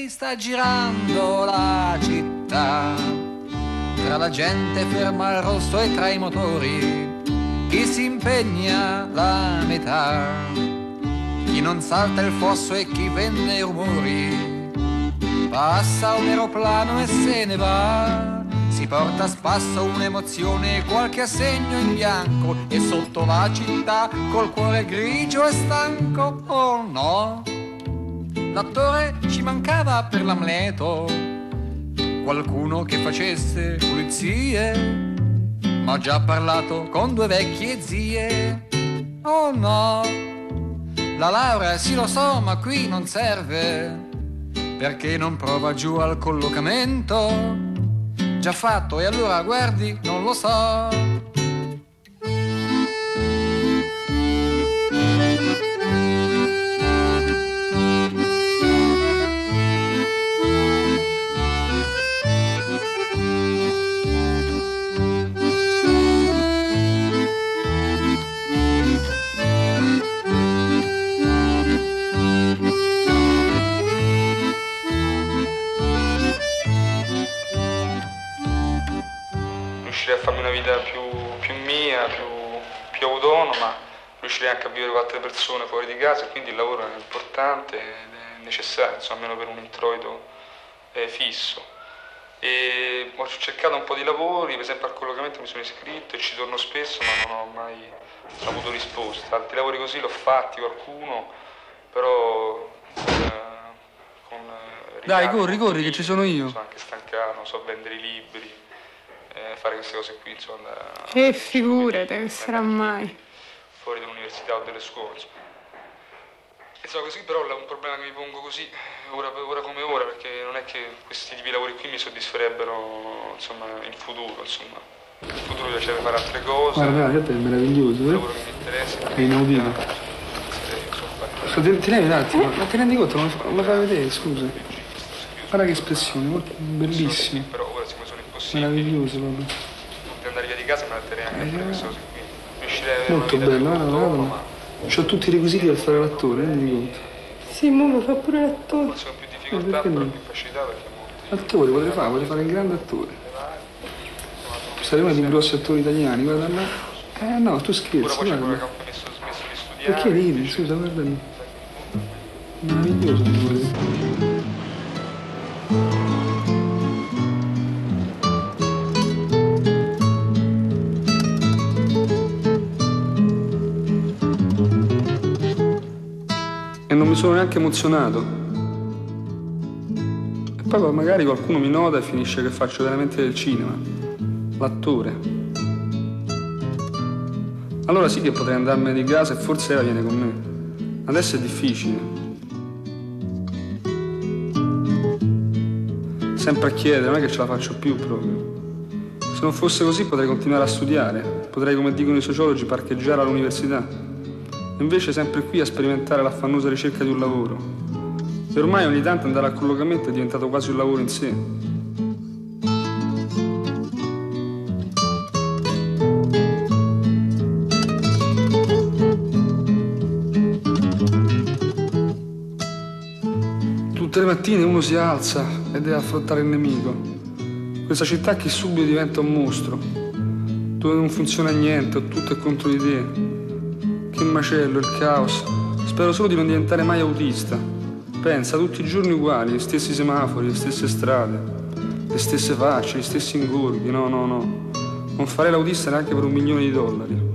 ormai sta girando la città, tra la gente ferma al rosso e tra i motori, chi si impegna la metà, chi non salta il fosso e chi vende i rumori. Passa un aeroplano e se ne va, si porta a spasso un'emozione e qualche assegno in bianco, e sotto la città col cuore grigio e stanco. Oh no, l'attore ci mancava per l'Amleto, qualcuno che facesse pulizie, ma ho già parlato con 2 vecchie zie. Oh no, la laurea sì lo so ma qui non serve, perché non prova giù al collocamento. Già fatto e allora guardi non lo so. Riuscirei a farmi una vita più mia, più autonoma, riuscirei anche a vivere con altre persone fuori di casa, quindi il lavoro è importante ed è necessario, insomma, almeno per un introito fisso. E ho cercato un po' di lavori, per esempio al collocamento mi sono iscritto e ci torno spesso, ma non ho mai avuto risposta. Altri lavori così l'ho fatti qualcuno, però con dai, corri che ci sono io. Sono anche stancato, so vendere i libri. Fare queste cose qui, insomma. Figurate, che sarà mai? Fuori dall'università o delle scuole. Insomma, così però è un problema che mi pongo così, ora come ora, perché non è che questi tipi di lavori qui mi soddisferebbero, insomma, in futuro, insomma. In futuro mi piacerebbe fare altre cose. Guarda, è meraviglioso, un lavoro che mi interessa. È inaudito. Ti levi un attimo, ma ti rendi conto? Non lo fai vedere, scusa. Guarda che espressione, bellissima. Però ora siccome sono impossibili. Meraviglioso proprio. Per andare via di casa mi metterei anche a fare queste cose qui. Riuscirei a avere Molto una vita bello, più autonoma. C'ho tutti i requisiti per fare l'attore, rendi conto. Sì, mo lo fa pure l'attore. Forse con più difficoltà, però più facilità perché molti. L'attore potrei fare un grande attore. Sarei uno dei grossi attori italiani, guarda là. No, tu scherzi, Ora poi c'è quello che guarda. ho smesso di studiare. Perché ridi? Scusa, guarda lì. Meraviglioso attore. E non mi sono neanche emozionato. E poi magari qualcuno mi nota e finisce che faccio veramente del cinema, l'attore. Allora sì che potrei andarmene di casa e forse ella viene con me. Adesso è difficile. Sempre a chiedere, non è che ce la faccio più proprio. Se non fosse così potrei continuare a studiare, potrei, come dicono i sociologi, parcheggiare all'università. Invece sempre qui a sperimentare l'affannosa ricerca di un lavoro. E ormai ogni tanto andare al collocamento è diventato quasi un lavoro in sé. Tutte le mattine uno si alza e deve affrontare il nemico. Questa città che subito diventa un mostro, dove non funziona niente, tutto è contro di te. Che macello, il caos. Spero solo di non diventare mai autista. Pensa, tutti i giorni uguali, gli stessi semafori, le stesse strade, le stesse facce, gli stessi ingorghi. No. Non farei l'autista neanche per $1.000.000.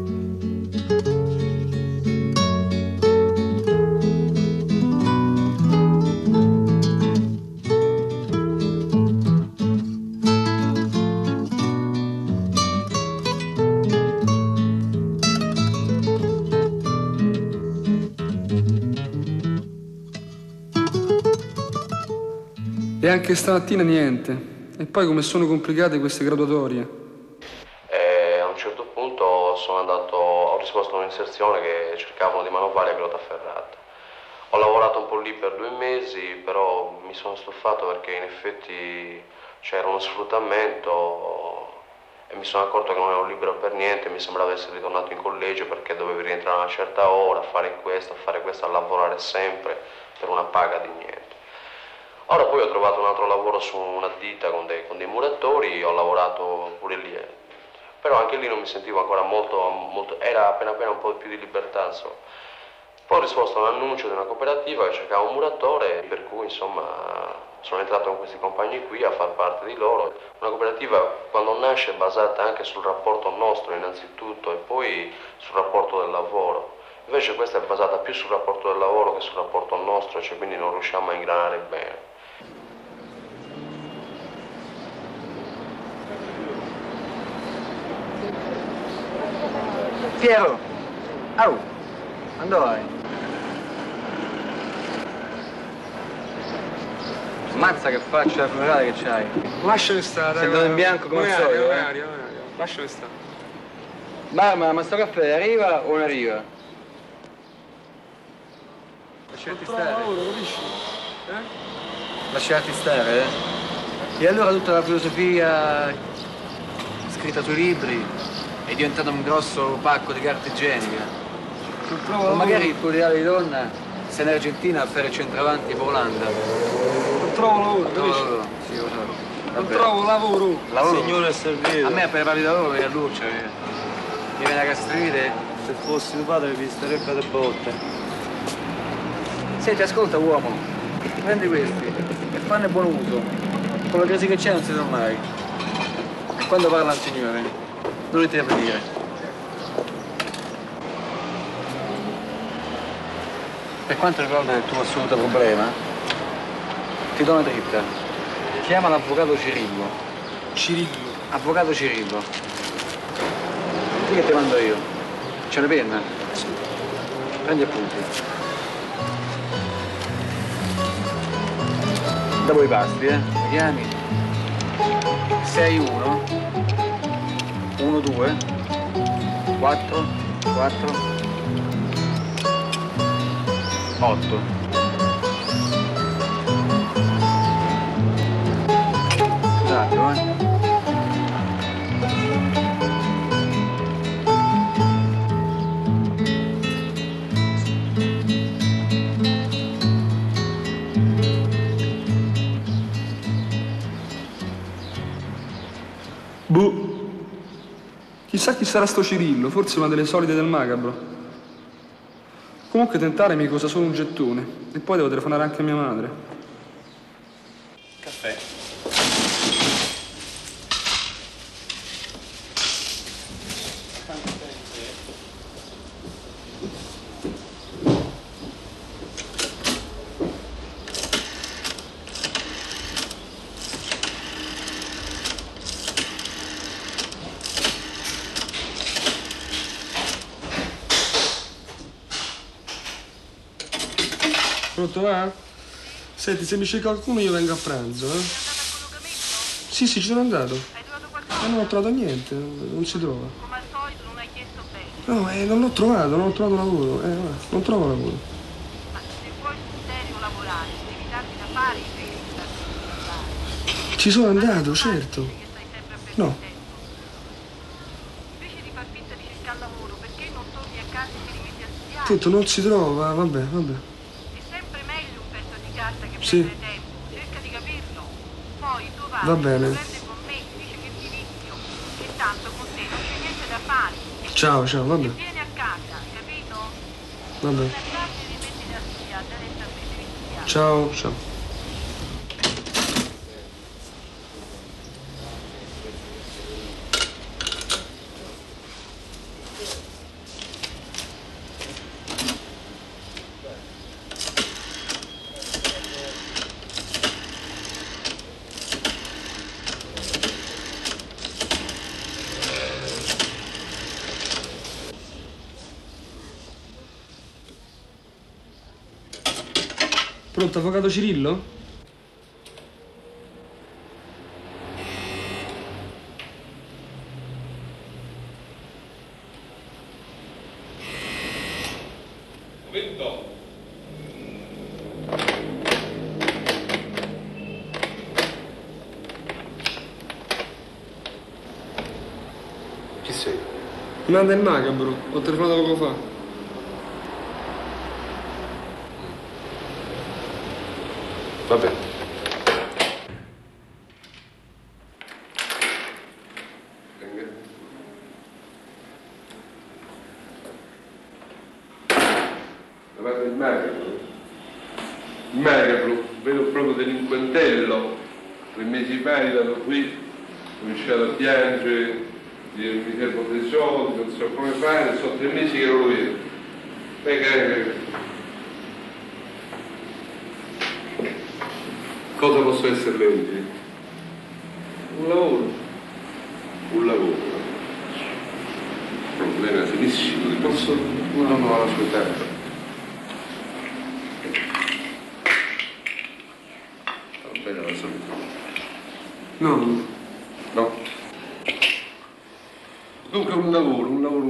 E anche stamattina niente. E poi come sono complicate queste graduatorie. A un certo punto ho risposto a un'inserzione che cercavano di manovare a pilota ferrato. Ho lavorato un po' lì per 2 mesi, però mi sono stufato perché in effetti c'era uno sfruttamento e mi sono accorto che non ero libero per niente, mi sembrava essere ritornato in collegio perché dovevo rientrare a una certa ora, a fare questo, a lavorare sempre per una paga di niente. trovato un altro lavoro su una ditta con dei muratori, ho lavorato pure lì. Però anche lì non mi sentivo ancora molto, era appena un po' più di libertà, insomma. Poi ho risposto a un annuncio di una cooperativa che cercava un muratore, per cui insomma sono entrato con questi compagni qui a far parte di loro. Una cooperativa quando nasce è basata anche sul rapporto nostro innanzitutto e poi sul rapporto del lavoro. Invece questa è basata più sul rapporto del lavoro che sul rapporto nostro, cioè quindi non riusciamo a ingranare bene. Piero! Au! Dove? Ammazza che faccia funerale che c'hai. Lasciami stare. Sei andato in bianco come al solito, Onario. Lasciami stare. Ma sto caffè arriva o non arriva? Lasciarti stare. Lavoro, capisci? Lasciarti stare, E allora tutta la filosofia scritta sui libri è diventata un grosso pacco di carta igienica. O magari il tuo ideale di donna sei in Argentina a fare il centravanti per Olanda. Non trovo lavoro, capisci? Sì, lo so. Non trovo lavoro. Lavoro? Signore è servito. A me per parlare di lavoro viene a Luccia, mi viene a castrire. Se fossi tuo padre vi starebbe a botte. Senti, ascolta uomo, prendi questi e fanne buon uso. Con la crisi che c'è non si sa mai. E quando parla al Signore, non li deve dire. Per quanto riguarda il tuo assoluto problema, ti do una dritta. Chiama l'avvocato Cirillo. Cirillo. Avvocato Cirillo. Sì che ti mando io. C'è una penna? Sì. Prendi appunti. Dopo i pasti, Mi chiami? 6-1 1-2 4 8. Scusate, Boh. Chissà chi sarà sto Cirillo, forse una delle solite del macabro. Comunque tentare mi costa solo un gettone e poi devo telefonare anche a mia madre. Caffè. Pronto, va? Senti, se mi c'è qualcuno io vengo a pranzo, Sì, ci sono andato. Hai trovato qualcosa? Non ho trovato niente, non si trova. Come al solito non hai chiesto bene. No, non l'ho trovato, non ho trovato lavoro. Non trovo lavoro. Ma se vuoi sul serio lavorare, devi darti da fare invece di darti da fare. Ci sono andato, certo. Che stai sempre a perdere No. tempo. Invece di far finta di cercare lavoro, perché non torni a casa e ti rimetti a studiare? Tutto non si trova, vabbè. È sempre meglio un pezzo di carta che Sì. perdere tempo. Cerca di capirlo. Poi tuo padre Va bene. ti prende con me, ti dice che ti vizio. E tanto con te non c'è niente da fare. Ciao, vabbè. E vieni a casa, capito? Vabbè. Torna a casa e rimettiti a studiare, adesso a me devi studiare. Ciao. Pronto, avvocato Cirillo? Chi sei? Manda il macabro, ho telefonato poco fa. Va bene. macabro, vero proprio delinquentello. 3 mesi fa è arrivato qui, ho cominciato a piangere, mi servo dei soldi, non so come fare, sono 3 mesi che non lo vedo. Cosa posso esserle utile? Un lavoro. Un lavoro. Problema serissimo di posso. No, ascoltate. Va bene, la saluto. No. No. Dunque un lavoro.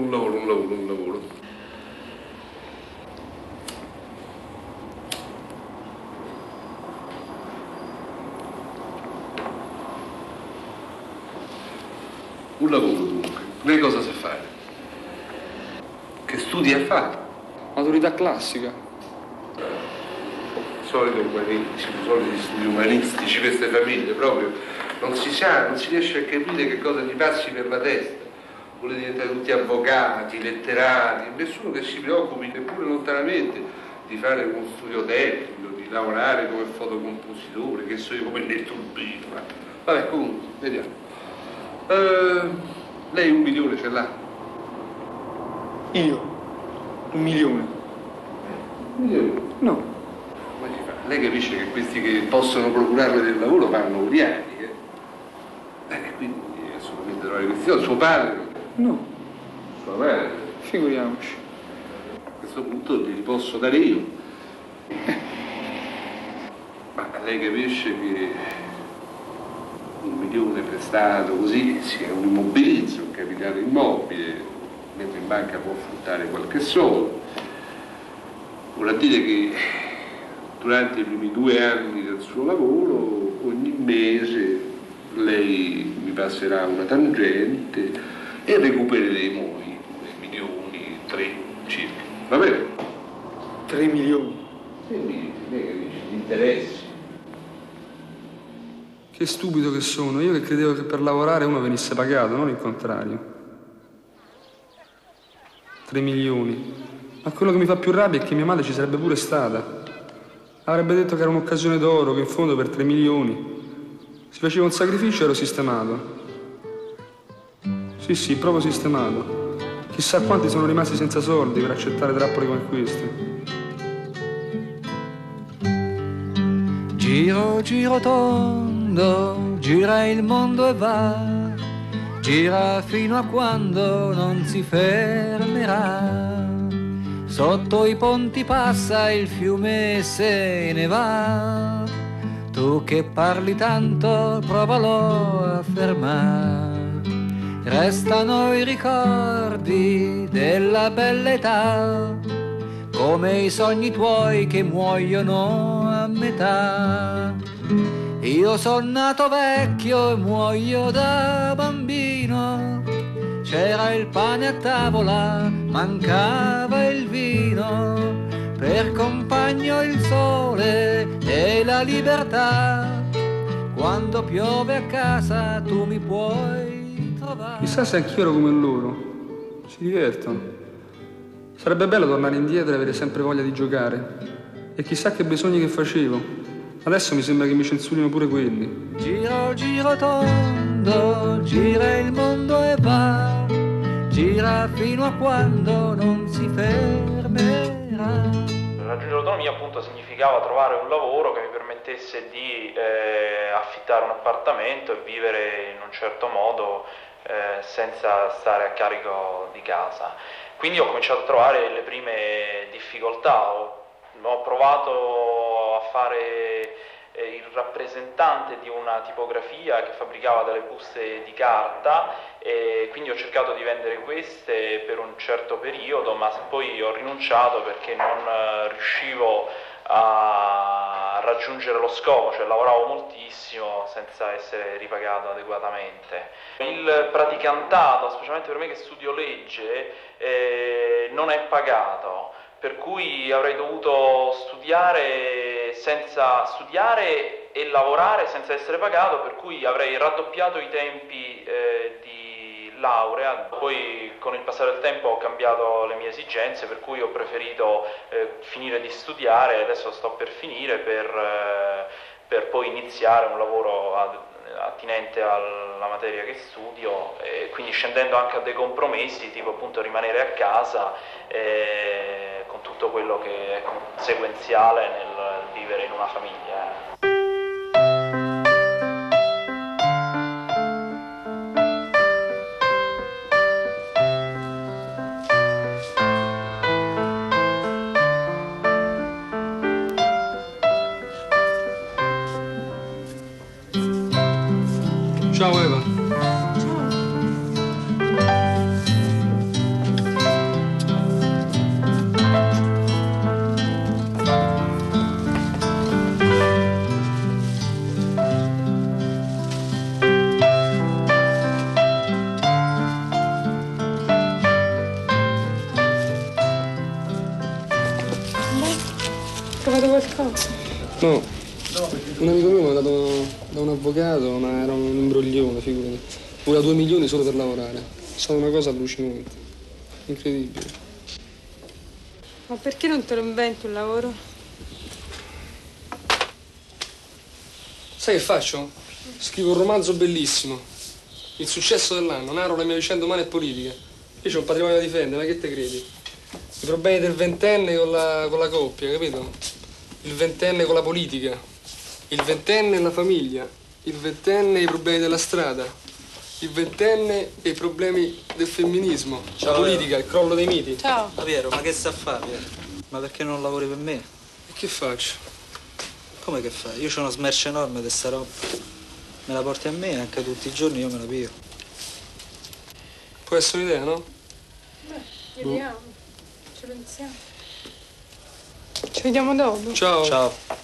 Un lavoro dunque. Lei cosa sa fare? Che studi ha fatto? Maturità classica. Soliti studi umanistici, queste famiglie proprio. Non si sa, non si riesce a capire che cosa gli passi per la testa. Vuole diventare tutti avvocati, letterati, nessuno che si preoccupi neppure lontanamente di fare uno studio tecnico, di lavorare come fotocompositore, che so io, come nel turbino. Vabbè, comunque, vediamo. Lei 1 milione ce l'ha? Io? 1 milione? 1 milione? No. Come si fa? Lei capisce che questi che possono procurarle del lavoro vanno ubriachi, quindi assolutamente trovare questione. Suo padre? No. Sua madre? Figuriamoci. A questo punto glieli posso dare io. Ma lei capisce che 1 milione prestato così sia un immobilizzo, un capitale immobile, mentre in banca può fruttare qualche soldo. Vorrà dire che durante i primi 2 anni del suo lavoro, ogni mese lei mi passerà una tangente e recupereremo i 2 milioni, 3 circa. Va bene? 3 milioni? 3 milioni, lei capisce, gli interessi. Che stupido che sono, io che credevo che per lavorare uno venisse pagato, non il contrario. 3 milioni. Ma quello che mi fa più rabbia è che mia madre ci sarebbe pure stata. Avrebbe detto che era un'occasione d'oro, che in fondo per 3 milioni si faceva un sacrificio e ero sistemato. Sì, proprio sistemato. Chissà quanti sono rimasti senza soldi per accettare trappole come queste. Giro, giro tondo, gira il mondo e va, gira fino a quando non si fermerà. Sotto i ponti passa il fiume e se ne va. Tu che parli tanto, provalo a fermare. Restano i ricordi della bella età, come i sogni tuoi che muoiono a metà. Io son nato vecchio e muoio da bambino. C'era il pane a tavola, mancava il vino. Per compagno il sole e la libertà. Quando piove a casa tu mi puoi trovare. Chissà se anch'io ero come loro. Si divertono. Sarebbe bello tornare indietro e avere sempre voglia di giocare. E chissà che bisogni che facevo. Adesso mi sembra che mi censurino pure quelli. Giro, giro tondo, gira il mondo e va. Gira fino a quando non si fermerà. Raggiungere l'autonomia appunto significava trovare un lavoro che mi permettesse di affittare un appartamento e vivere in un certo modo senza stare a carico di casa. Quindi ho cominciato a trovare le prime difficoltà, ho provato a fare il rappresentante di una tipografia che fabbricava delle buste di carta e quindi ho cercato di vendere queste per un certo periodo, ma poi ho rinunciato perché non riuscivo a raggiungere lo scopo, cioè lavoravo moltissimo senza essere ripagato adeguatamente. Il praticantato, specialmente per me che studio legge, non è pagato, per cui avrei dovuto studiare e lavorare senza essere pagato, per cui avrei raddoppiato i tempi di laurea, poi con il passare del tempo ho cambiato le mie esigenze, per cui ho preferito finire di studiare, adesso sto per finire per poi iniziare un lavoro attinente alla materia che studio, e quindi scendendo anche a dei compromessi, tipo appunto rimanere a casa con tutto quello che è conseguenziale nel vivere in una famiglia. Ciao Eva. Trovato qualcosa? No, un amico mio mi ha dato da un avvocato, ma era un imbroglione, figurati. Voleva 2 milioni solo per lavorare. È stata una cosa allucinante, incredibile. Ma perché non te lo inventi un lavoro? Sai che faccio? Scrivo un romanzo bellissimo. Il successo dell'anno, narro la mia vicenda umana e politica. Io c'ho un patrimonio da difendere, ma che te credi? I problemi del ventenne con la coppia, capito? Il ventenne con la politica. Il ventenne e la famiglia. Il ventenne e i problemi della strada. Il ventenne e i problemi del femminismo. Ciao, la politica, il crollo dei miti. Ciao. Piero, ma che sta a fare, Piero? Ma perché non lavori per me? E che faccio? Come che fai? Io c'ho una smercia enorme di sta roba. Me la porti a me, anche tutti i giorni io me la pio. Può essere un'idea, no? Vediamo. Ce lo iniziamo. Ci vediamo dopo. Ciao. Ciao.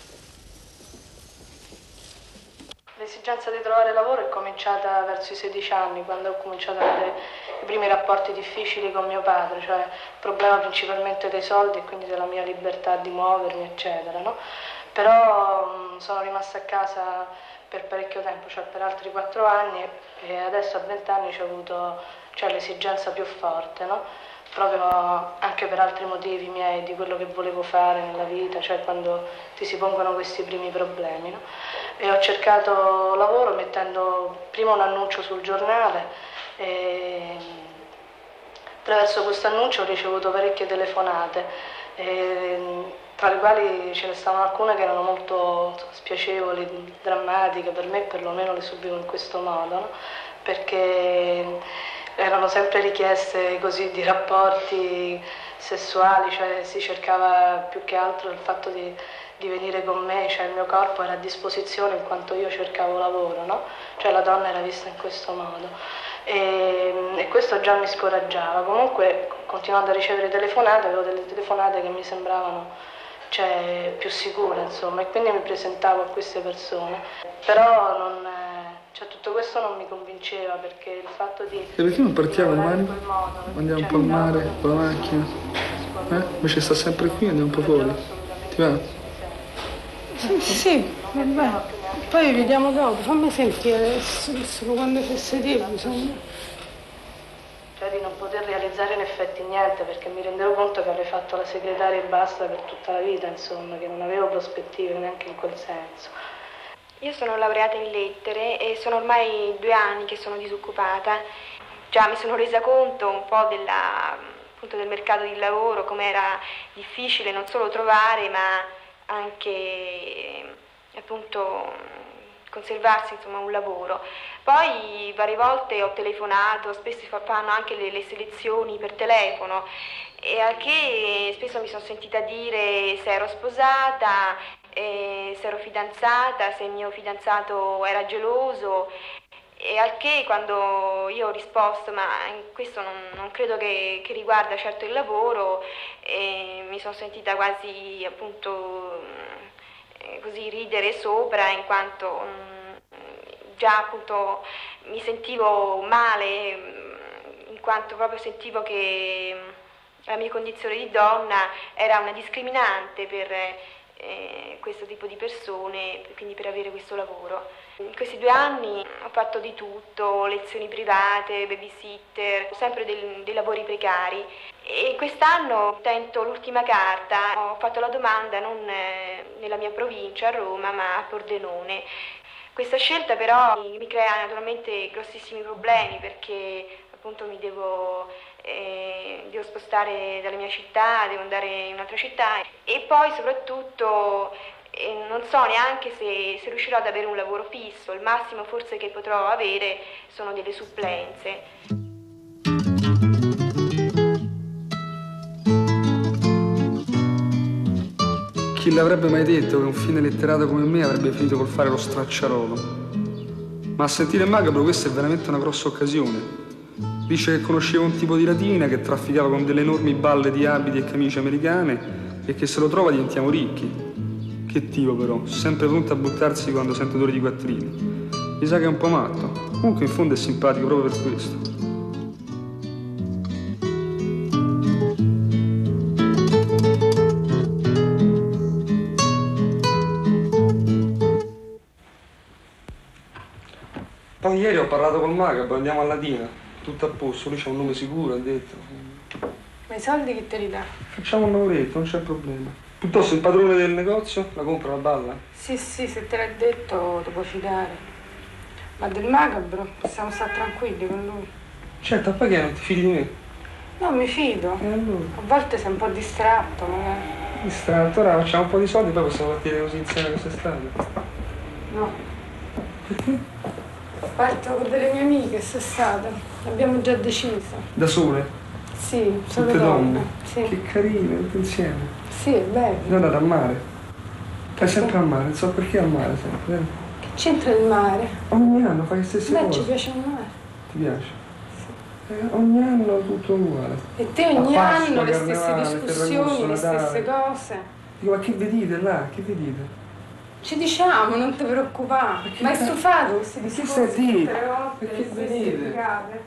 L'esigenza di trovare lavoro è cominciata verso i 16 anni, quando ho cominciato ad avere i primi rapporti difficili con mio padre, cioè il problema principalmente dei soldi e quindi della mia libertà di muovermi, eccetera, no? Però sono rimasta a casa per parecchio tempo, cioè per altri 4 anni, e adesso a 20 anni ho avuto l'esigenza più forte, no? Proprio anche per altri motivi miei, di quello che volevo fare nella vita, cioè quando ti si pongono questi primi problemi, no? E ho cercato lavoro mettendo prima un annuncio sul giornale e attraverso questo annuncio ho ricevuto parecchie telefonate, tra le quali ce ne stavano alcune che erano molto spiacevoli, drammatiche, per me perlomeno le subivo in questo modo, no? Perché erano sempre richieste così di rapporti sessuali, cioè si cercava più che altro il fatto di venire con me, cioè il mio corpo era a disposizione in quanto io cercavo lavoro, no? Cioè la donna era vista in questo modo e questo già mi scoraggiava. Comunque continuando a ricevere telefonate, avevo delle telefonate che mi sembravano più sicure, insomma, e quindi mi presentavo a queste persone, però tutto questo non mi convinceva, perché il fatto di... E perché non partiamo domani? Andiamo un po' al mare con la macchina? Invece sta sempre qui, andiamo un po' fuori. Ti va? Sì, vabbè. Poi vediamo dopo, fammi sentire adesso, solo quando c'è sedere bisogna. Cioè di non poter realizzare in effetti niente, perché mi rendevo conto che avrei fatto la segretaria e basta per tutta la vita, insomma, che non avevo prospettive neanche in quel senso. Io sono laureata in lettere e sono ormai 2 anni che sono disoccupata. Già mi sono resa conto un po' appunto del mercato del lavoro, come era difficile non solo trovare, ma anche appunto conservarsi, insomma, un lavoro. Poi varie volte ho telefonato, spesso fanno anche le selezioni per telefono, e anche spesso mi sono sentita dire se ero sposata, se ero fidanzata, se il mio fidanzato era geloso, e al che quando io ho risposto ma questo non credo che riguarda certo il lavoro, mi sono sentita quasi appunto così ridere sopra, in quanto già appunto mi sentivo male, in quanto proprio sentivo che la mia condizione di donna era una discriminante per questo tipo di persone, quindi per avere questo lavoro. In questi 2 anni ho fatto di tutto, lezioni private, babysitter, sempre dei lavori precari. E quest'anno tento l'ultima carta, ho fatto la domanda non nella mia provincia, a Roma, ma a Pordenone. Questa scelta però mi crea naturalmente grossissimi problemi perché appunto mi devo spostare dalla mia città, devo andare in un'altra città e poi soprattutto non so neanche se riuscirò ad avere un lavoro fisso, il massimo forse che potrò avere sono delle supplenze. Chi l'avrebbe mai detto che un fine letterato come me avrebbe finito col fare lo stracciarolo? Ma a sentire macabro questa è veramente una grossa occasione. Dice che conosceva un tipo di latina che trafficava con delle enormi balle di abiti e camicie americane e che se lo trova diventiamo ricchi. Che tipo però, sempre pronto a buttarsi quando sente odori di quattrini. Mi sa che è un po' matto, comunque in fondo è simpatico proprio per questo. Poi ieri ho parlato col macabro, andiamo a Latina, tutto a posto, lui c'ha un nome sicuro, ha detto. Ma i soldi che te li dà? Facciamo un lavoretto, non c'è problema. Piuttosto il padrone del negozio la compra la balla? Sì, se te l'ha detto ti puoi fidare. Ma del macabro possiamo stare tranquilli con lui. Certo, poi che non ti fidi di me? No, mi fido. E allora? A volte sei un po' distratto, magari. Distratto, ora facciamo un po' di soldi, poi possiamo partire così insieme quest'estate. No. Perché? Parto con delle mie amiche quest'estate. Abbiamo già deciso. Da sole? Sì, solo tutte donne. Sì. Che carine, tutte insieme. Sì, è bello. È andata al mare. Fai sempre al mare, non so perché al mare sempre. Che c'entra il mare? Ogni anno fai le stesse A me cose. ci piace il mare. Ti piace? Sì. Ogni anno tutto uguale. E te ogni Pasqua, anno le stesse Carnevale, discussioni, Ferragosto, le stesse Natale. cose. Dico, ma che vi dite là? Che vi dite? Ci diciamo, non ti preoccupare. Ma è stufato questi discorsi stai tutte zitto? le volte, Perché le stesse venite? brigate.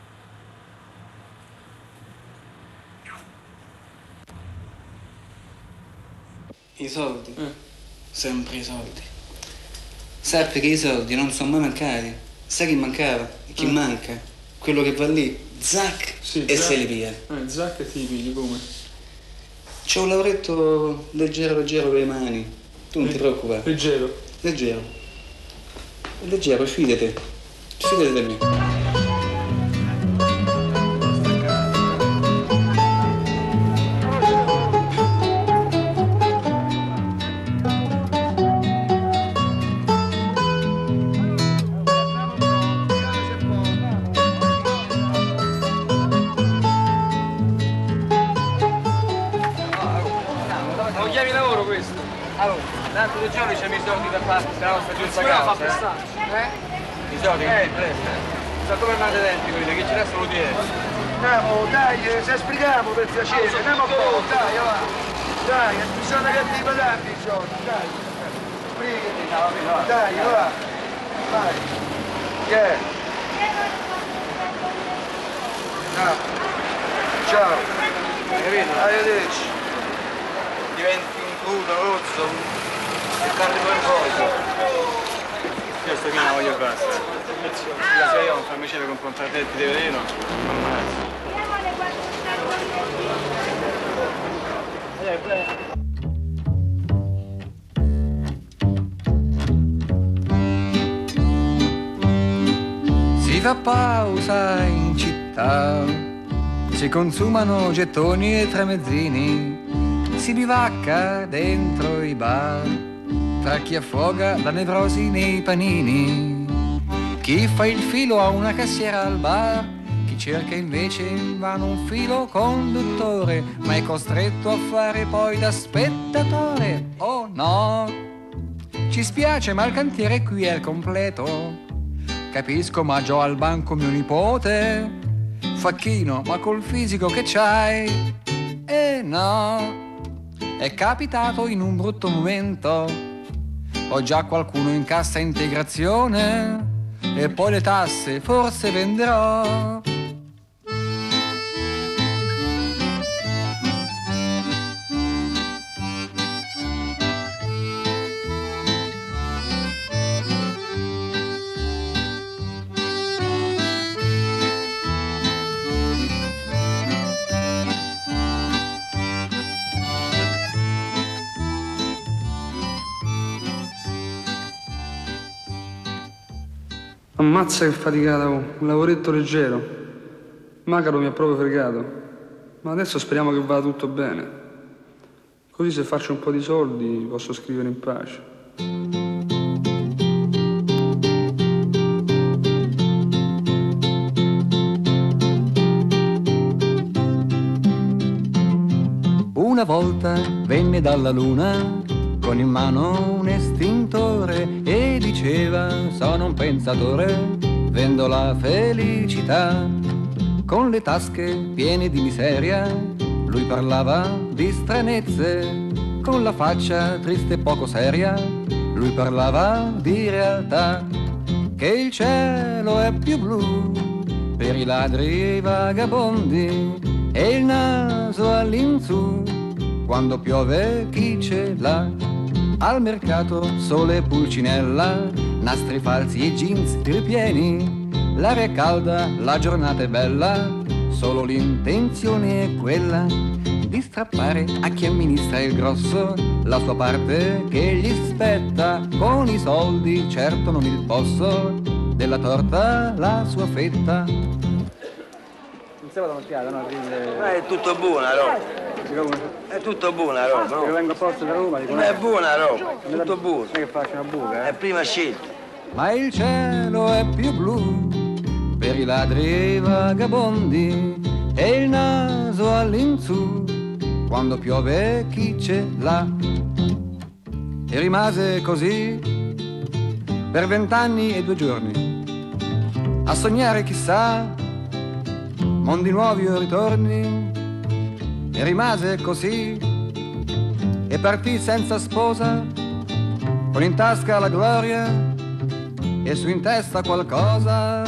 I soldi? Sempre i soldi. Sappi che i soldi non sono mai mancati. Sai chi mancava? E chi manca? Quello che va lì, zac, Sì, e zac. se li via. Zac e ti pigli, come? C'è un lavoretto leggero per le mani. Tu non ti preoccupare. Leggero. Leggero. Leggero, fidati. Fidati di me. Non chiami lavoro questo? Allora, tanto 2 giorni c'è i soldi da parte, se no sta giù sta fa casa. prestare. I soldi? Sta come andate dentro, quelli che ci restano 10. Andiamo, dai, se esplichiamo per piacere, andiamo a po', dai, va. Dai, bisogna che ti pagarli i soldi, dai. Sbrigati, dai, va. Vai. Che? No. Ciao. Capito? Arrivederci. Diventi un crudo, rozzo, e tardi per poi. Io sto piena voglio e basta. La sera io un farmacino con contrattetti di veleno, ammazzo. Si fa pausa in città, si consumano gettoni e tramezzini, si bivacca dentro i bar, tra chi affoga la nevrosi nei panini, chi fa il filo a una cassiera al bar, chi cerca invece invano un filo conduttore, ma è costretto a fare poi da spettatore. Oh no, ci spiace ma il cantiere qui è al completo. Capisco, ma già al banco mio nipote, facchino, ma col fisico che c'hai, no, è capitato in un brutto momento, ho già qualcuno in cassa integrazione, e poi le tasse forse venderò. Ammazza che faticata, oh. Un lavoretto leggero. Macaro mi ha proprio fregato. Ma adesso speriamo che vada tutto bene. Così se faccio un po' di soldi posso scrivere in pace. Una volta venne dalla luna con in mano un estintore e diceva: sono un pensatore, vendo la felicità. Con le tasche piene di miseria lui parlava di stranezze, con la faccia triste e poco seria lui parlava di realtà. Che il cielo è più blu per i ladri e i vagabondi e il naso all'insù quando piove chi ce l'ha. Al mercato sole e pulcinella, nastri falsi e jeans ripieni, l'aria è calda, la giornata è bella, solo l'intenzione è quella di strappare a chi amministra il grosso la sua parte che gli spetta, con i soldi, certo non il posso, della torta la sua fetta. Non si vada un'occhiata, no? Ma è tutto buona roba. È tutto buona roba. Io vengo apposta da Roma, dico, è buona roba, tutto buono. Non è che faccio una buca, È prima scelta. Ma il cielo è più blu per i ladri e i vagabondi e il naso all'insù quando piove chi ce l'ha. E rimase così per 20 anni e 2 giorni a sognare chissà mondi nuovi o ritorni. E rimase così e partì senza sposa, con in tasca la gloria e su in testa qualcosa.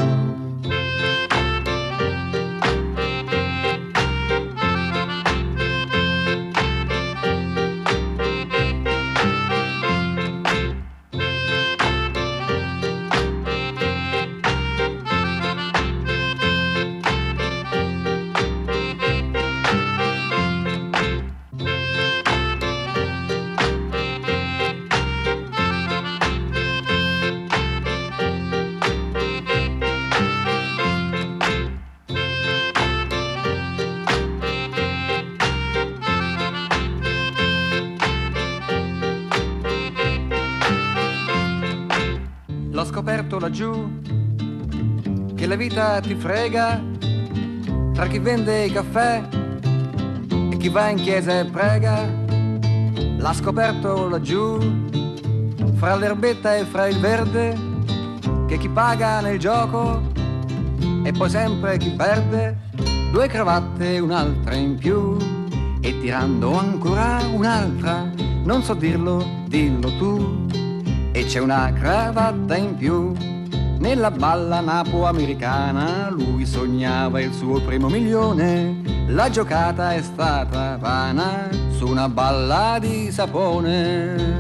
L'ho scoperto laggiù che la vita ti frega tra chi vende i caffè e chi va in chiesa e prega. L'ha scoperto laggiù fra l'erbetta e fra il verde, che chi paga nel gioco e poi sempre chi perde. 2 cravatte e un'altra in più e tirando ancora un'altra, non so dirlo, dillo tu. E c'è una cravatta in più nella balla napo-americana. Lui sognava il suo primo milione, la giocata è stata vana su una balla di sapone.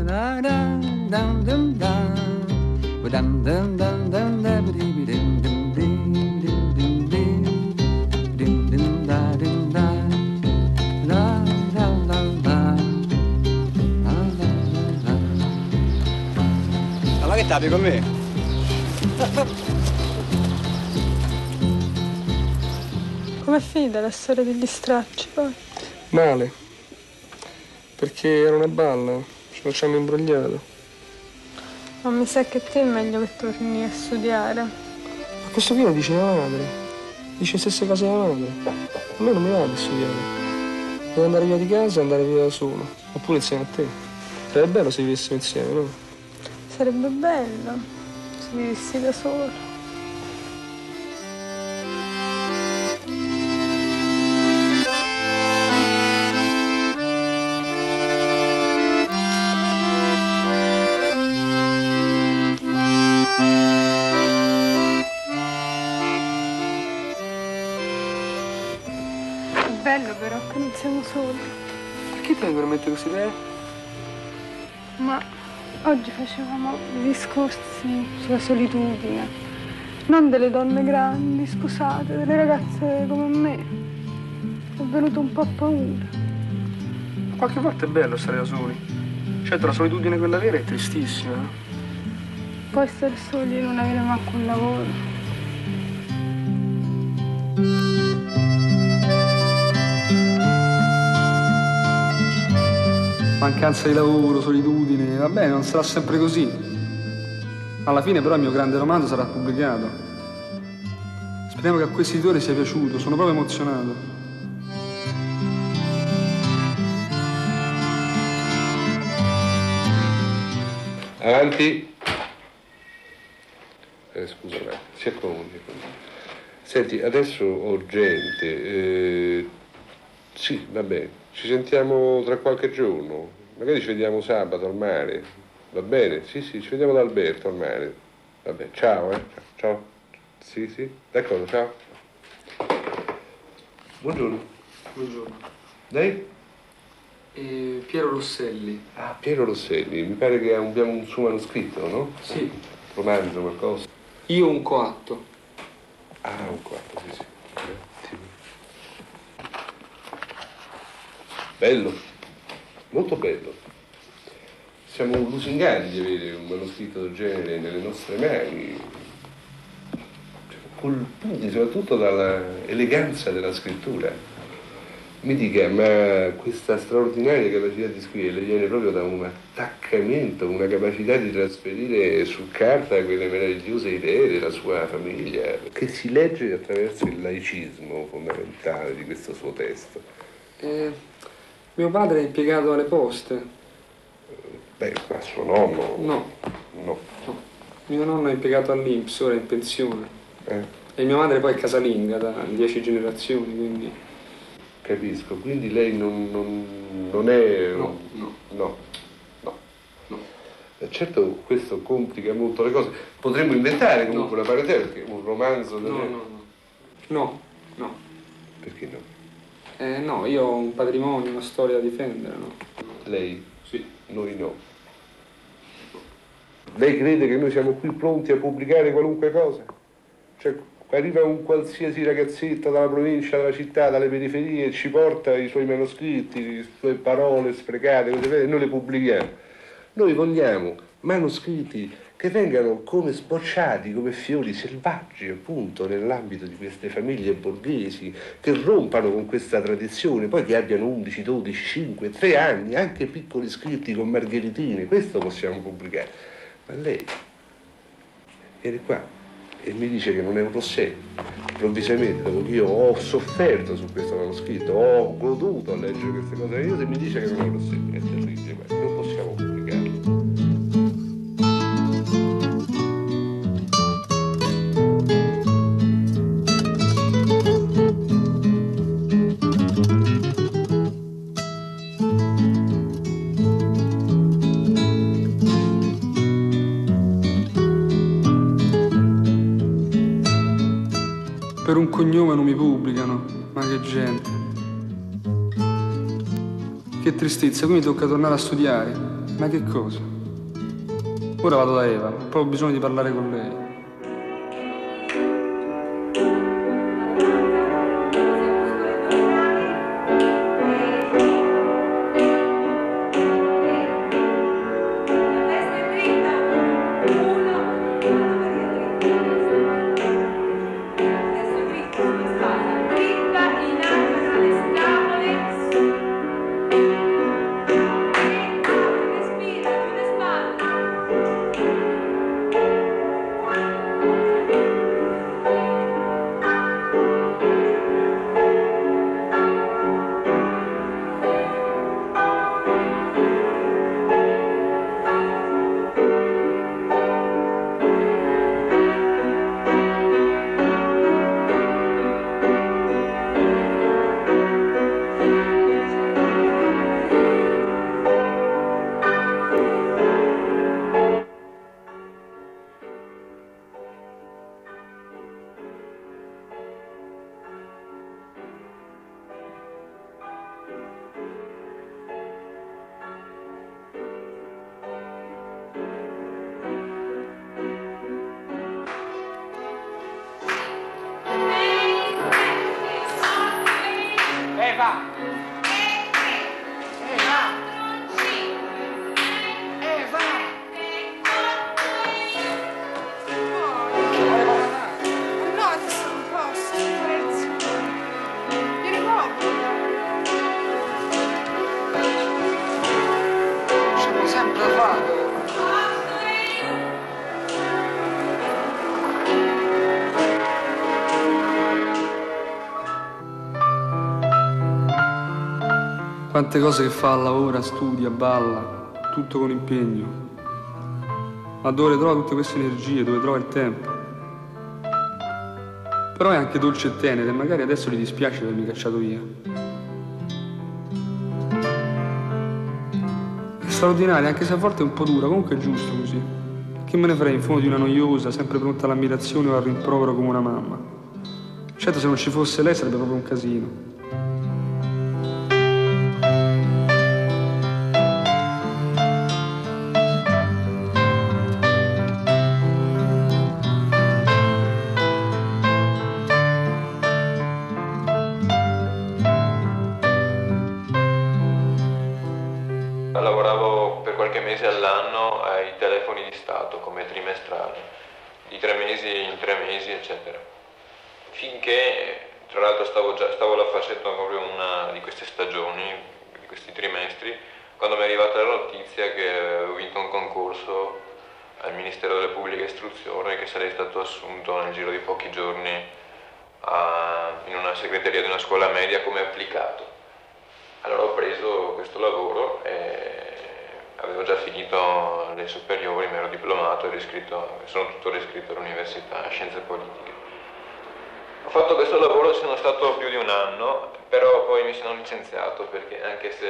Ma che tappi con me? Com'è finita la storia degli stracci poi? Male. Perché era una balla, ce ci hanno imbrogliato. Ma mi sa che te è meglio che torni a studiare. Ma questo qui lo dice la madre. Dice le stesse cose della madre. A me non mi va di studiare. Devo andare via di casa e andare via da solo. Oppure insieme a te. Sarebbe bello se vivessimo insieme, no? Sarebbe bello se vivessi da solo. È bello però che non siamo soli. Perché ti vengono in mente queste idee? Ma oggi facevamo discorsi sulla solitudine, non delle donne grandi, scusate, delle ragazze come me. È venuto un po' paura. Qualche volta è bello stare da soli. Certo, la solitudine quella vera è tristissima. Poi stare soli e non avere manco un lavoro. Mancanza di lavoro, solitudine, va bene, non sarà sempre così. Alla fine però il mio grande romanzo sarà pubblicato. Speriamo che a questi editori sia piaciuto, sono proprio emozionato. Avanti. Scusa, si accomodi. Senti, adesso ho gente. Sì, va bene. Ci sentiamo tra qualche giorno. Magari ci vediamo sabato al mare. Va bene? Sì, sì, ci vediamo da Alberto al mare. Va bene, ciao, ciao. Sì, sì, d'accordo, ciao. Buongiorno. Buongiorno. Lei? Piero Rosselli. Ah, Piero Rosselli, mi pare che abbiamo un suo manoscritto, no? Sì. Romanzo, qualcosa? Io un coatto. Ah, un coatto, sì, sì. Bello, molto bello. Siamo lusingati di avere un manoscritto del genere nelle nostre mani, colpiti soprattutto dall'eleganza della scrittura. Mi dica, ma questa straordinaria capacità di scrivere viene proprio da un attaccamento, una capacità di trasferire su carta quelle meravigliose idee della sua famiglia, che si legge attraverso il laicismo fondamentale di questo suo testo. Mio padre è impiegato alle poste. Beh, ma suo nonno? No. No. Mio nonno è impiegato all'Inps, ora è in pensione. E mia madre poi è casalinga da 10 generazioni, quindi... Capisco, quindi lei non è... No. Certo, questo complica molto le cose. Potremmo inventare comunque una parentesi, perché un romanzo... No. Perché no? No, io ho un patrimonio, una storia da difendere, no? Lei? Sì. Noi no. Lei crede che noi siamo qui pronti a pubblicare qualunque cosa? Cioè, arriva un qualsiasi ragazzetto dalla provincia, dalla città, dalle periferie e ci porta i suoi manoscritti, le sue parole sprecate, e noi le pubblichiamo. Noi vogliamo manoscritti che vengano come sbocciati, come fiori selvaggi, appunto, nell'ambito di queste famiglie borghesi, che rompano con questa tradizione, poi che abbiano 11, 12, 5, 3 anni, anche piccoli scritti con margheritine, questo possiamo pubblicare. Ma lei viene qua e mi dice che non è un Rosselli, improvvisamente, dopo che io ho sofferto su questo manoscritto, ho goduto a leggere queste cose, e mi dice che non è un Rosselli, è terribile, non possiamo pubblicarlo. Per un cognome non mi pubblicano, ma che gente. Che tristezza, qui mi tocca tornare a studiare. Ma che cosa? Ora vado da Eva, ho proprio bisogno di parlare con lei. Quante cose che fa, lavora, studia, balla, tutto con impegno. Ma dove trova tutte queste energie, dove trova il tempo? Però è anche dolce e tenera e magari adesso gli dispiace di avermi cacciato via. È straordinaria, anche se a volte è un po' dura, comunque è giusto così. Che me ne frega in fondo di una noiosa, sempre pronta all'ammirazione o al rimprovero come una mamma. Certo, se non ci fosse lei sarebbe proprio un casino. Lavoravo per qualche mese all'anno ai telefoni di Stato come trimestrale, di 3 mesi in 3 mesi, eccetera. Finché, tra l'altro, stavo facendo proprio una di queste stagioni, di questi trimestri, quando mi è arrivata la notizia che avevo vinto un concorso al Ministero della Pubblica Istruzione e che sarei stato assunto nel giro di pochi giorni in una segreteria di una scuola media come applicato. Allora ho preso questo lavoro e avevo già finito le superiori, mi ero diplomato e sono tuttora iscritto all'università, Scienze Politiche. Ho fatto questo lavoro, sono stato più di un anno, però poi mi sono licenziato perché anche se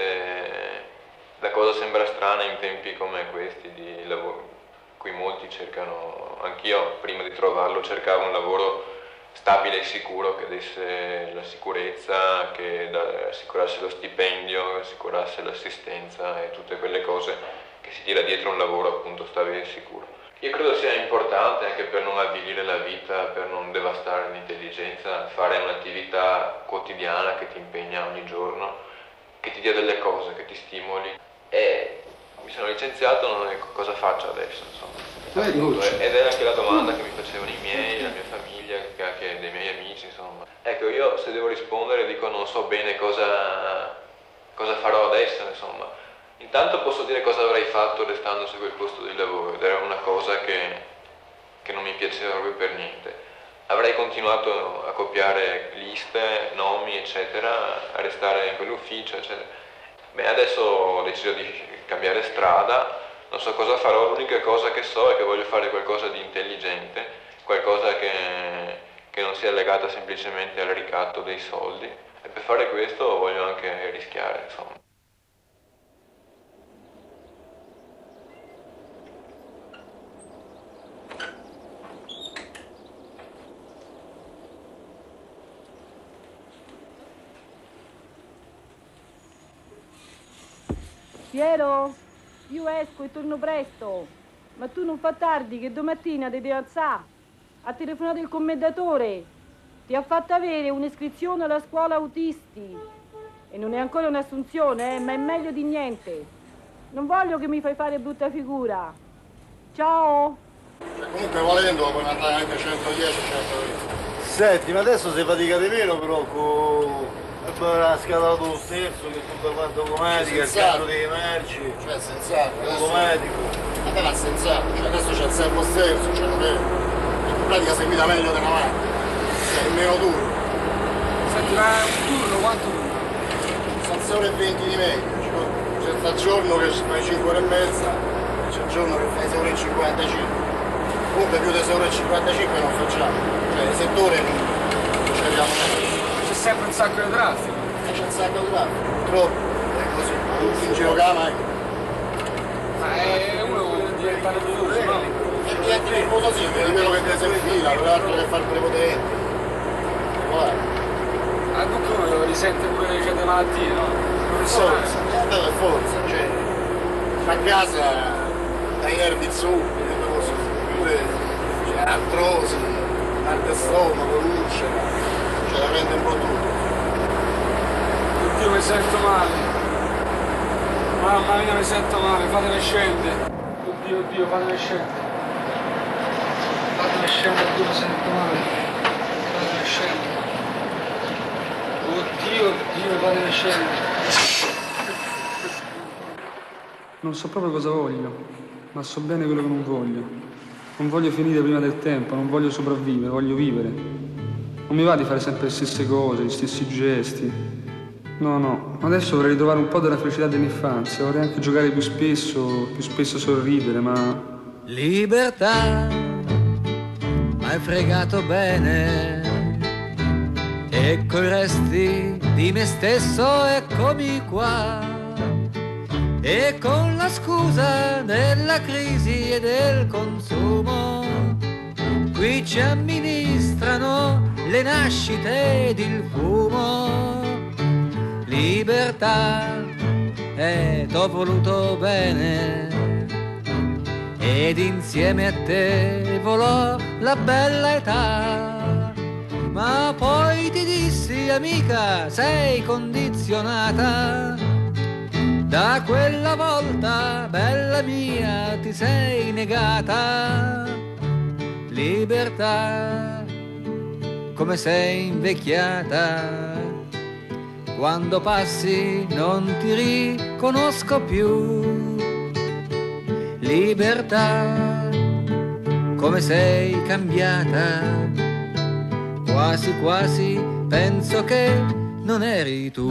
la cosa sembra strana in tempi come questi di lavoro, cui molti cercano, anch'io prima di trovarlo cercavo un lavoro stabile e sicuro che desse la sicurezza, che assicurasse lo stipendio, assicurasse l'assistenza e tutte quelle cose che si tira dietro un lavoro appunto stabile e sicuro. Io credo sia importante anche per non avvilire la vita, per non devastare l'intelligenza, fare un'attività quotidiana che ti impegna ogni giorno, che ti dia delle cose, che ti stimoli. E mi sono licenziato, non so cosa faccio adesso, insomma. Ed è anche la domanda che mi facevano i miei, la mia famiglia, anche dei miei amici, insomma. Ecco, io se devo rispondere dico non so bene cosa farò adesso, insomma. Intanto posso dire cosa avrei fatto restando su quel posto di lavoro, ed era una cosa che non mi piaceva proprio per niente. Avrei continuato a copiare liste, nomi, eccetera, a restare in quell'ufficio, eccetera. Beh, adesso ho deciso di cambiare strada. Non so cosa farò, l'unica cosa che so è che voglio fare qualcosa di intelligente, qualcosa che non sia legata semplicemente al ricatto dei soldi, e per fare questo voglio anche rischiare, insomma. Piero, io esco e torno presto, ma tu non fa tardi che domattina ti devi alzare. Ha telefonato il commendatore, ti ha fatto avere un'iscrizione alla scuola autisti e non è ancora un'assunzione, ma è meglio di niente. Non voglio che mi fai fare brutta figura. Ciao! Comunque volendo puoi mandare anche 110, 120. Senti, ma adesso si fatica di meno però con la scala d'autosterzo che tutto quanto automatico, il carro dei merci, cioè sensato, automatico. Vabbè, ma sensato, cioè adesso c'è il servo sterzo, cioè non è. In pratica si guida meglio della macchina, cioè è meno duro. Senti, ma un turno quanto dura? Sono 6 ore e 20 di media, c'è il giorno che fai 5 ore e mezza, c'è il giorno che fai 6 ore e 55. Comunque più di 6 ore e 55 non facciamo, cioè il settore non ci arriviamo neanche. C'è sempre un sacco di traffico. C'è un sacco di traffico, purtroppo è così, tutti in giro cama. Ma uno vuole diventare tifoso, no? E diventi tifoso sì, è quello che ti si infila, quell'altro che fa il prepotente. Guarda. Ma tu lo risente pure che c'è delle malattie, no? Forza, per forza, cioè. A casa dai nervi zuppi, pure c'è artrosi, mal di stomaco, ulcera, cioè la prende un po' tutto. Oddio mi sento male, mamma mia mi sento male, fatemi scendere. Oddio, fatemi scendere. Fatemi scendere, oddio mi sento male. Fatemi scendere. Oddio, fatemi scendere. Non so proprio cosa voglio, ma so bene quello che non voglio. Non voglio finire prima del tempo, non voglio sopravvivere, voglio vivere. Non mi va di fare sempre le stesse cose, gli stessi gesti. No, adesso vorrei ritrovare un po' della felicità dell'infanzia, vorrei anche giocare più spesso sorridere, ma... Libertà, m'hai fregato bene, e coi resti di me stesso eccomi qua, e con la scusa della crisi e del consumo, qui ci amministrano le nascite ed il fumo. Libertà, t'ho voluto bene, ed insieme a te volò la bella età. Ma poi ti dissi, amica, sei condizionata, da quella volta, bella mia, ti sei negata. Libertà, come sei invecchiata, quando passi non ti riconosco più. Libertà, come sei cambiata, quasi quasi penso che non eri tu.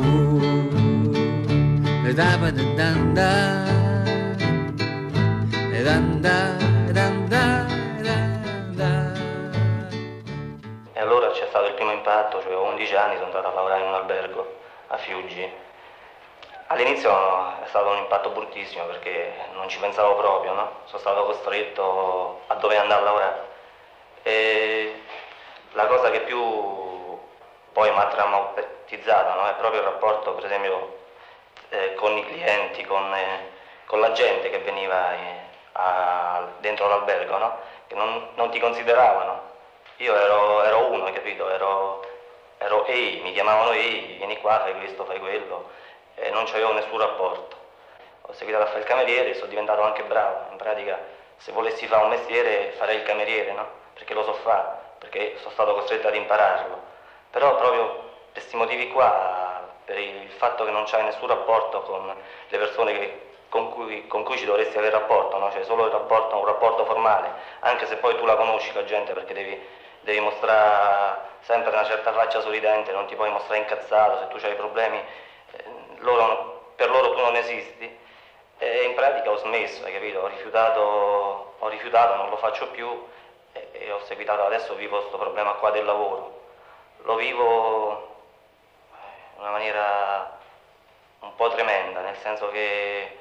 E allora c'è stato il primo impatto, cioè avevo 11 anni, sono andato a lavorare in un albergo a Fiuggi. All'inizio è stato un impatto bruttissimo perché non ci pensavo proprio, no? Sono stato costretto a dover andare a lavorare. E la cosa che più poi mi ha traumatizzato, no? È proprio il rapporto, per esempio, con i clienti, con la gente che veniva dentro l'albergo, no? Che non ti consideravano. Io ero uno, hai capito? Ero ehi, mi chiamavano ehi, vieni qua, fai questo, fai quello, e non c'avevo nessun rapporto. Ho seguito a fare il cameriere e sono diventato anche bravo. In pratica, se volessi fare un mestiere farei il cameriere, no? Perché lo so fare, perché sono stato costretto ad impararlo. Però proprio per questi motivi qua, per il fatto che non c'hai nessun rapporto con le persone con cui ci dovresti avere rapporto, no? Cioè solo un rapporto formale, anche se poi tu la conosci la gente, perché devi mostrare sempre una certa faccia sorridente, non ti puoi mostrare incazzato, se tu hai problemi, per loro tu non esisti. E in pratica ho smesso, hai capito? Ho rifiutato, non lo faccio più e ho seguitato, adesso vivo questo problema qua del lavoro. Lo vivo in una maniera un po' tremenda, nel senso che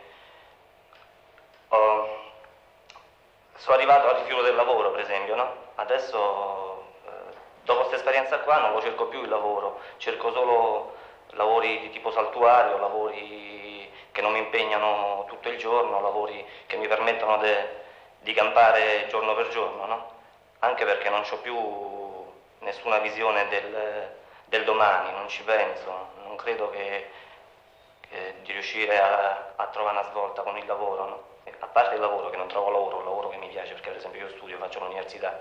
sono arrivato al rifiuto del lavoro, per esempio, no? Adesso, dopo questa esperienza qua, non lo cerco più il lavoro, cerco solo lavori di tipo saltuario, lavori che non mi impegnano tutto il giorno, lavori che mi permettono di campare giorno per giorno, no? Anche perché non ho più nessuna visione del domani, non ci penso, non credo di riuscire a trovare una svolta con il lavoro, no? A parte il lavoro, che non trovo lavoro, un lavoro che mi piace, perché per esempio io studio, faccio l'università,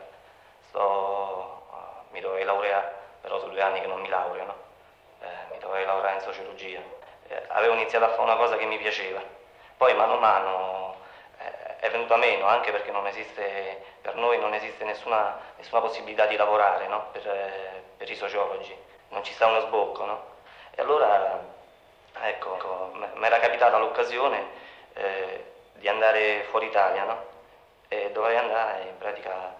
mi dovrei laureare, però sono 2 anni che non mi laureo, no? Mi dovrei laureare in sociologia. Avevo iniziato a fare una cosa che mi piaceva, poi mano a mano è venuta meno, anche perché per noi non esiste nessuna possibilità di lavorare, no? Per i sociologi, non ci sta uno sbocco, no? E allora, ecco, mi era capitata l'occasione di andare fuori Italia, no? E dovrei andare, in pratica,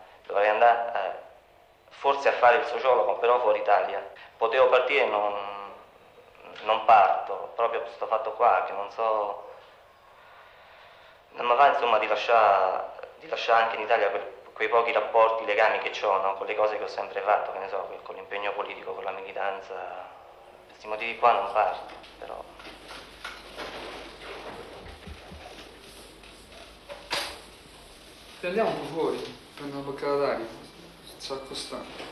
forse a fare il sociologo, però fuori Italia. Potevo partire e non parto, proprio per questo fatto qua, che non mi va, insomma, di lasciare anche in Italia quei pochi rapporti, legami che ho, no? Con le cose che ho sempre fatto, che ne so, con l'impegno politico, con la militanza. Per questi motivi qua non parto, però... Andiamo un po' fuori, prendo una boccata d'aria, sto accostando.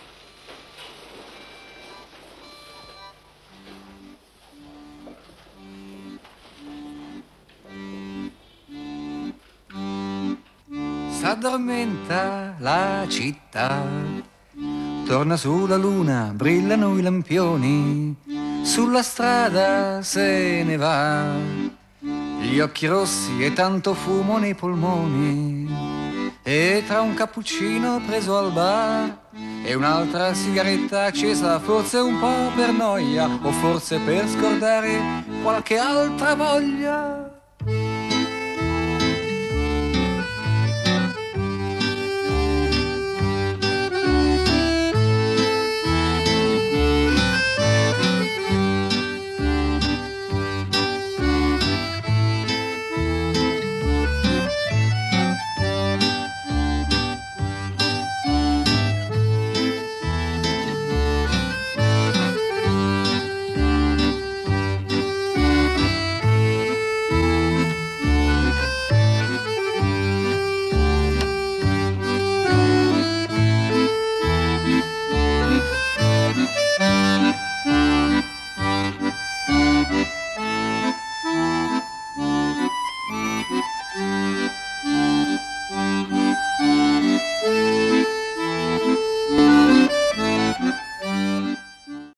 S'addormenta la città, torna sulla luna, brillano i lampioni, sulla strada se ne va, gli occhi rossi e tanto fumo nei polmoni. E tra un cappuccino preso al bar e un'altra sigaretta accesa, forse un po' per noia o forse per scordare qualche altra voglia,